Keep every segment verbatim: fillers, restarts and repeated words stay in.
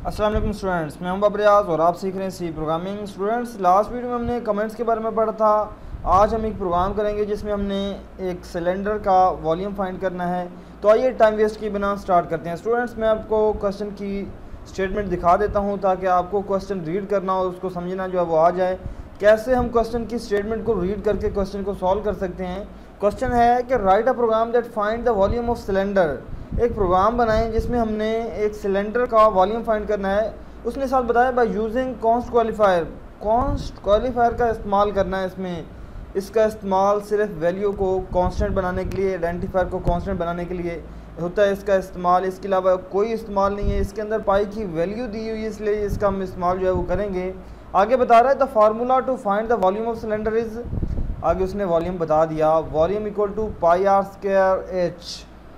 अस्सलाम वालेकुम स्टूडेंट्स, मैं हूं बबरियाज और आप सीख रहे हैं C programming. Students, last video में हमने कमेंट्स के बारे में पढ़ा था। आज हम एक प्रोग्राम करेंगे जिसमें हमने एक सिलेंडर का वॉल्यूम फाइंड करना है। तो आइए टाइम वेस्ट किए बिना स्टार्ट करते हैं। स्टूडेंट्स, मैं आपको क्वेश्चन की स्टेटमेंट दिखा देता हूँ ताकि आपको क्वेश्चन रीड करना और उसको समझना जो है वो आ जाए। कैसे हम क्वेश्चन की स्टेटमेंट को रीड करके क्वेश्चन को सॉल्व कर सकते हैं। क्वेश्चन है कि write a program that find the volume of cylinder. एक प्रोग्राम बनाएं जिसमें हमने एक सिलेंडर का वॉल्यूम फाइंड करना है। उसने साथ बताया by using const qualifier. Const qualifier का इस्तेमाल करना है इसमें। इसका इस्तेमाल सिर्फ वैल्यू को कांस्टेंट बनाने के लिए, आइडेंटिफायर को कांस्टेंट बनाने के लिए होता है इसका इस्तेमाल। इसके अलावा कोई इस्तेमाल नहीं है। इसके अंदर पाई की वैल्यू दी हुई है, इसलिए इसका हम इस्तेमाल जो है वो करेंगे। आगे बता रहा है the formula to find the volume of cylinder is. आगे उसने वॉल्यूम बता दिया, volume equal to pi r square h.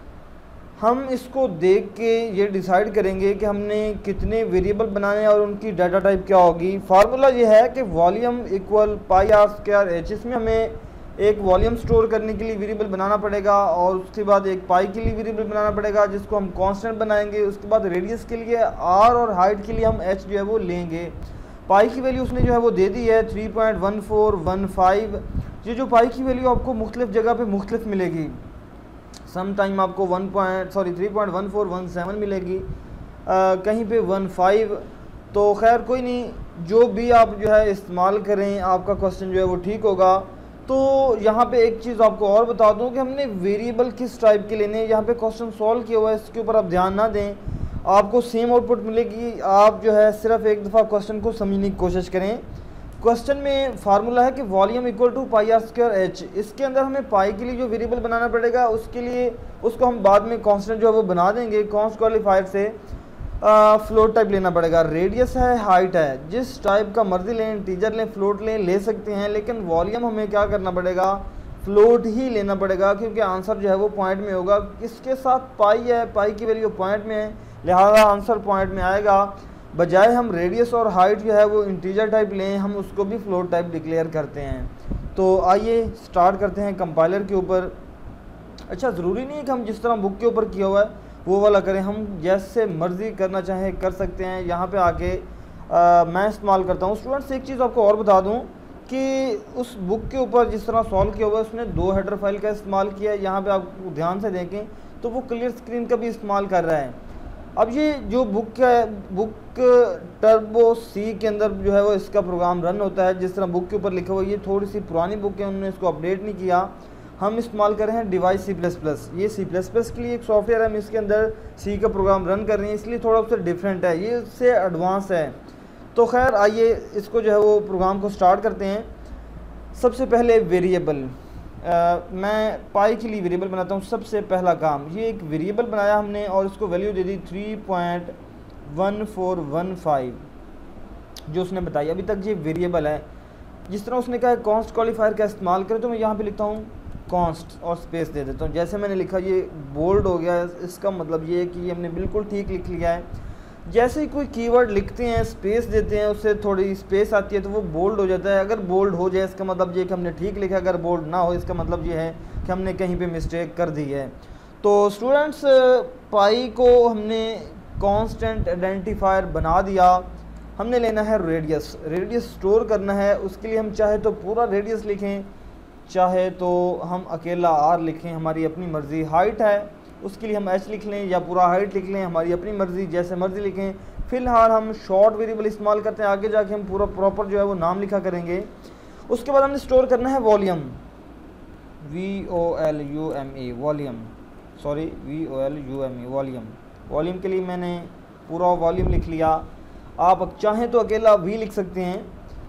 हम इसको देख के ये डिसाइड करेंगे कि हमने कितने वेरिएबल बनाने हैं और उनकी डाटा टाइप क्या होगी। फार्मूला ये है कि volume equal pi r square h. इसमें हमें एक वॉल्यूम स्टोर करने के लिए वेरिएबल बनाना पड़ेगा और उसके बाद एक पाई के लिए वेरिएबल बनाना पड़ेगा जिसको हम कांस्टेंट बनाएंगे। उसके बाद रेडियस के लिए आर और हाइट के लिए हम एच जो है वो लेंगे। पाई की वैल्यू उसने जो है वो दे दी है three point one four one five. ये जो पाई की वैल्यू आपको मुख्तलिफ जगह पे मुख्तलिफ मिलेगी। सम टाइम आपको one point sorry three point one four one seven मिलेगी, आ, कहीं पे वन फाइव। तो खैर कोई नहीं, जो भी आप जो है इस्तेमाल करें आपका क्वेश्चन जो है वो ठीक होगा। तो यहाँ पे एक चीज़ आपको और बता दूँ कि हमने वेरिएबल किस टाइप के लेने हैं। यहाँ पे क्वेश्चन सॉल्व किया हुआ है, इसके ऊपर आप ध्यान ना दें, आपको सेम आउटपुट मिलेगी। आप जो है सिर्फ एक दफ़ा क्वेश्चन को समझने की कोशिश करें। क्वेश्चन में फार्मूला है कि volume equal to pi r square h. इसके अंदर हमें पाई के लिए जो वेरिएबल बनाना पड़ेगा उसके लिए उसको हम बाद में कांस्टेंट जो है वो बना देंगे। कॉन्स्ट क्वालिफायर से फ्लोट टाइप लेना पड़ेगा। रेडियस है, हाइट है, जिस टाइप का मर्जी लें, इंटीजर लें, फ्लोट लें, ले सकते हैं। लेकिन वॉल्यूम हमें क्या करना पड़ेगा, फ्लोट ही लेना पड़ेगा क्योंकि आंसर जो है वो पॉइंट में होगा। इसके साथ पाई है, पाई की वैल्यू पॉइंट में है, लिहाजा आंसर पॉइंट में आएगा। बजाय हम रेडियस और हाइट जो है वो इंटीजर टाइप लें, हम उसको भी फ्लोट टाइप डिक्लेयर करते हैं। तो आइए स्टार्ट करते हैं कंपाइलर के ऊपर। अच्छा, ज़रूरी नहीं है कि हम जिस तरह बुक के ऊपर किया हुआ है वो वाला करें, हम जैसे मर्ज़ी करना चाहें कर सकते हैं। यहाँ पे आके आ, मैं इस्तेमाल करता हूँ। स्टूडेंट्स, एक चीज़ आपको और बता दूँ कि उस बुक के ऊपर जिस तरह सॉल्व किया हुआ है उसने दो हेडर फाइल का इस्तेमाल किया है। यहाँ पर आप ध्यान से देखें तो वो क्लियर स्क्रीन का भी इस्तेमाल कर रहा है। अब ये जो बुक है, बुक टर्बो सी के अंदर जो है वो इसका प्रोग्राम रन होता है जिस तरह बुक के ऊपर लिखा हुआ है। ये थोड़ी सी पुरानी बुक है, उन्होंने इसको अपडेट नहीं किया। हम इस्तेमाल कर रहे हैं डिवाइस सी प्लस प्लस। ये सी प्लस प्लस के लिए एक सॉफ्टवेयर है, हम इसके अंदर सी का प्रोग्राम रन कर रहे हैं, इसलिए थोड़ा उससे डिफरेंट है, ये इससे एडवांस है। तो खैर आइए इसको जो है वो प्रोग्राम को स्टार्ट करते हैं। सबसे पहले वेरिएबल, Uh, मैं पाई के लिए वेरिएबल बनाता हूँ। सबसे पहला काम, ये एक वेरिएबल बनाया हमने और इसको वैल्यू दे दी three point one four one five जो उसने बताई। अभी तक ये वेरिएबल है। जिस तरह उसने कहा है कॉन्स्ट क्वालिफायर का इस्तेमाल करें, तो मैं यहाँ पे लिखता हूँ कॉन्स्ट और स्पेस दे देता हूँ। जैसे मैंने लिखा ये बोल्ड हो गया, इसका मतलब ये है कि हमने बिल्कुल ठीक लिख लिया है। जैसे ही कोई कीवर्ड लिखते हैं, स्पेस देते हैं, उससे थोड़ी स्पेस आती है तो वो बोल्ड हो जाता है। अगर बोल्ड हो जाए इसका मतलब ये कि हमने ठीक लिखा, अगर बोल्ड ना हो इसका मतलब ये है कि हमने कहीं पे मिस्टेक कर दी है। तो स्टूडेंट्स, पाई को हमने कांस्टेंट आइडेंटिफायर बना दिया। हमने लेना है रेडियस। रेडियस स्टोर करना है, उसके लिए हम चाहे तो पूरा रेडियस लिखें, चाहे तो हम अकेला आर लिखें, हमारी अपनी मर्ज़ी। हाइट है, उसके लिए हम एच लिख लें या पूरा हाइट लिख लें, हमारी अपनी मर्ज़ी, जैसे मर्ज़ी लिखें। फ़िलहाल हम शॉर्ट वेरिएबल इस्तेमाल करते हैं, आगे जाके हम पूरा प्रॉपर जो है वो नाम लिखा करेंगे। उसके बाद हमने स्टोर करना है volume, V O L U M A, volume, sorry V O L U M A, volume. Volume के लिए मैंने पूरा वॉल्यूम लिख लिया। आप चाहें तो अकेला वी लिख सकते हैं।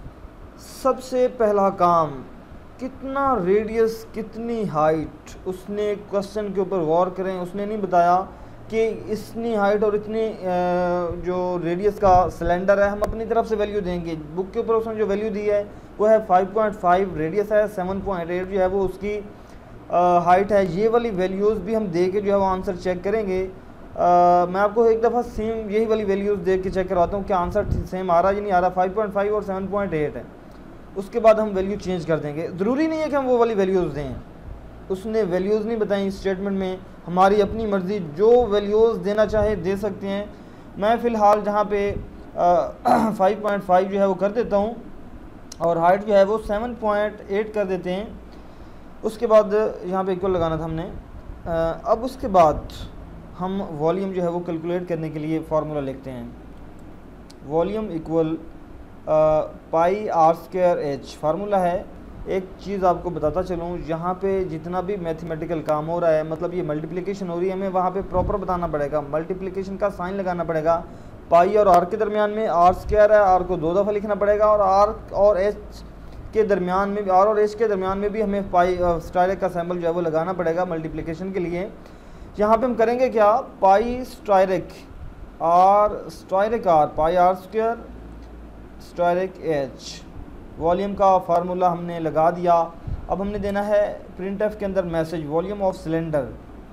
सबसे पहला काम, कितना रेडियस, कितनी हाइट, उसने क्वेश्चन के ऊपर गौर करें। उसने नहीं बताया कि इतनी हाइट और इतनी जो रेडियस का सिलेंडर है, हम अपनी तरफ से वैल्यू देंगे। बुक के ऊपर उसने जो वैल्यू दी है वो है फाइव पॉइंट फाइव रेडियस है, सेवन पॉइंट एट जो है वो उसकी हाइट है। ये वाली वैल्यूज़ भी हम दे के जो है वो आंसर चेक करेंगे। आ, मैं आपको एक दफ़ा सेम यही वाली वैल्यूज़ देख के चेक करवाता हूँ कि आंसर सेम आ रहा है या नहीं आ रहा। फाइव पॉइंट फाइव और सेवन पॉइंट एट है। उसके बाद हम वैल्यू चेंज कर देंगे। ज़रूरी नहीं है कि हम वो वाली वैल्यूज़ दें, उसने वैल्यूज़ नहीं बताई स्टेटमेंट में, हमारी अपनी मर्ज़ी, जो वैल्यूज़ देना चाहे दे सकते हैं। मैं फ़िलहाल जहाँ पे फाइव पॉइंट फाइव जो है वो कर देता हूँ और हाइट जो है वो सेवन पॉइंट एट कर देते हैं। उसके बाद यहाँ पे इक्वल लगाना था हमने। आ, अब उसके बाद हम वॉल्यूम जो है वो कैलकुलेट करने के लिए फार्मूला लिखते हैं। Volume equal pi r square h formula है। एक चीज़ आपको बताता चलूँ, यहाँ पे जितना भी मैथमेटिकल काम हो रहा है, मतलब ये मल्टीप्लिकेशन हो रही है, हमें वहाँ पे प्रॉपर बताना पड़ेगा, मल्टीप्लिकेशन का साइन लगाना पड़ेगा। पाई और आर के दरमियान में आर स्क्वायर है, आर को दो दफ़ा लिखना पड़ेगा, और आर और एच के दरमियान में भी, आर और एच के दरमियान में भी हमें पाई स्टाइलक का सिंबल जो है वो लगाना पड़ेगा मल्टीप्लिकेशन के लिए। यहाँ पे हम करेंगे क्या, पाई स्टाइलक आर स्टाइलक आर पाई आर स्क्वायर स्टाइलक एच, वॉल्यूम का फार्मूला हमने लगा दिया। अब हमने देना है प्रिंट एफ के अंदर message volume of cylinder.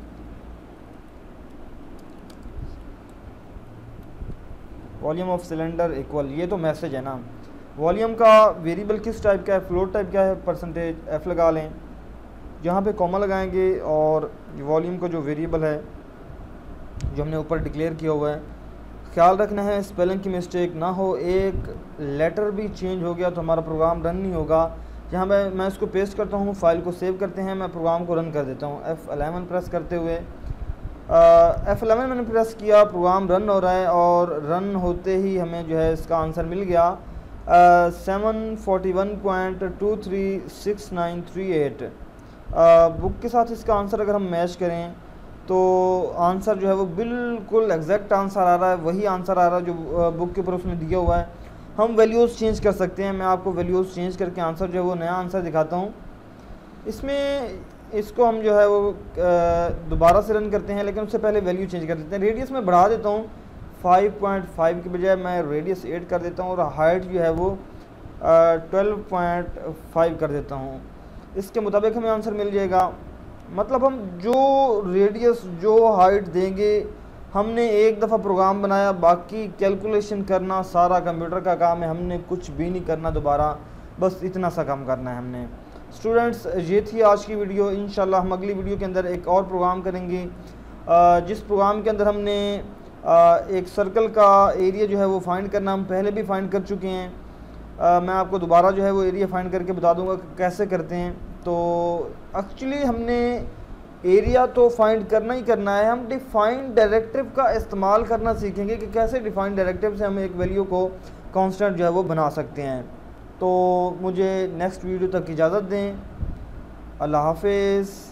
Volume of cylinder equal, ये तो मैसेज है ना। वॉल्यूम का वेरिएबल किस टाइप का है, फ्लोट टाइप का है, परसेंटेज एफ लगा लें, यहाँ पे कॉमा लगाएंगे और वॉल्यूम का जो वेरिएबल है जो हमने ऊपर डिक्लेयर किया हुआ है, ख्याल रखना है स्पेलिंग की मिस्टेक ना हो, एक लेटर भी चेंज हो गया तो हमारा प्रोग्राम रन नहीं होगा। यहाँ मैं मैं इसको पेस्ट करता हूँ, फाइल को सेव करते हैं, मैं प्रोग्राम को रन कर देता हूँ एफ़ एलेवन प्रेस करते हुए। एफ़ एलेवन मैंने प्रेस किया, प्रोग्राम रन हो रहा है और रन होते ही हमें जो है इसका आंसर मिल गया seven forty one point two three six nine three eight. Book के साथ इसका आंसर अगर हम मैच करें तो आंसर जो है वो बिल्कुल एग्जैक्ट आंसर आ रहा है, वही आंसर आ रहा है जो बुक के ऊपर उसने दिया हुआ है। हम वैल्यूज़ चेंज कर सकते हैं, मैं आपको वैल्यूज़ चेंज करके आंसर जो है वो नया आंसर दिखाता हूँ। इसमें इसको हम जो है वो दोबारा से रन करते हैं, लेकिन उससे पहले वैल्यू चेंज कर देते हैं। रेडियस में बढ़ा देता हूँ, फाइव पॉइंट फाइव की बजाय मैं रेडियस एट कर देता हूँ और हाइट जो है वो ट्वेल्व पॉइंट फाइव कर देता हूँ। इसके मुताबिक हमें आंसर मिल जाएगा। मतलब हम जो रेडियस जो हाइट देंगे, हमने एक दफ़ा प्रोग्राम बनाया, बाकी कैलकुलेशन करना सारा कंप्यूटर का काम है, हमने कुछ भी नहीं करना दोबारा, बस इतना सा काम करना है हमने। स्टूडेंट्स, ये थी आज की वीडियो। इंशाल्लाह हम अगली वीडियो के अंदर एक और प्रोग्राम करेंगे, जिस प्रोग्राम के अंदर हमने एक सर्कल का एरिया जो है वो फाइंड करना, हम पहले भी फाइंड कर चुके हैं। मैं आपको दोबारा जो है वो एरिया फाइंड करके बता दूंगा कि कैसे करते हैं। तो एक्चुअली हमने एरिया तो फाइंड करना ही करना है, हम डिफाइंड डायरेक्टिव का इस्तेमाल करना सीखेंगे कि कैसे डिफाइंड डायरेक्टिव से हम एक वैल्यू को कांस्टेंट जो है वो बना सकते हैं। तो मुझे नेक्स्ट वीडियो तक इजाज़त दें। अल्लाह हाफिज़।